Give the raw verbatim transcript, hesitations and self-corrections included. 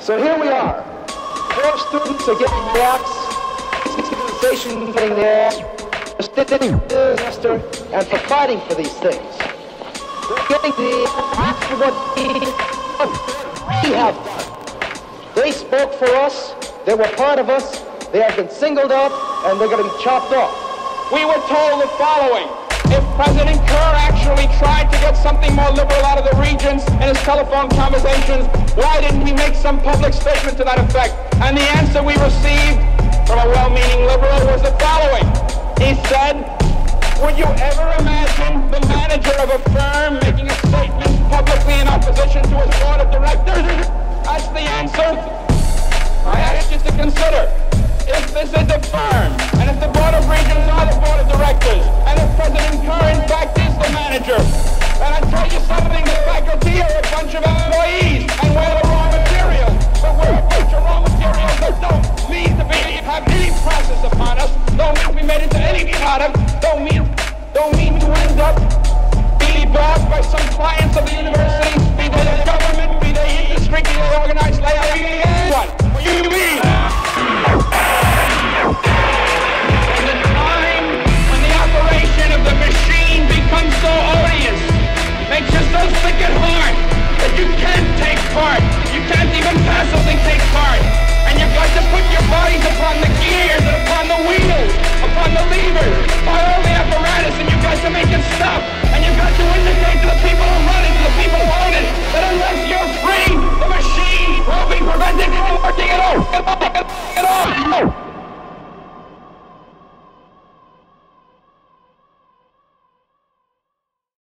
So here we are. Four students are getting rocks, civilization getting there, disaster, and for fighting for these things. They're getting the after what we have done. They spoke for us, they were part of us, they have been singled out, and they're going to be chopped off. We were told the following. If President Kerr actually tried to get something more liberal out of the regions in his telephone conversations, why didn't he make some public statement to that effect? And the answer we received from a well-meaning liberal was the following. He said, would you ever imagine the manager of a firm making a statement publicly in opposition to his board of directors? That's the answer. I ask you to consider. If this is a firm, and if the Board of Regents are the Board of Directors, and if President Kerr in fact is the manager, and I tell you something, the faculty are a bunch of employees, and we're the raw material, but we're a bunch of raw materials that don't mean to be, have any process upon us, don't mean to be made into any product, don't mean, don't mean to end up being bought by some clients of the university, be they the government, be they industry, be they organized labor, what? What do you mean? Of the machine becomes so odious, makes you so sick at heart that you can't take part. You can't even passively take part. And you've got to put your bodies upon the gears and upon the wheels, upon the levers, by all the apparatus, and you've got to make it stop. And you've got to indicate to the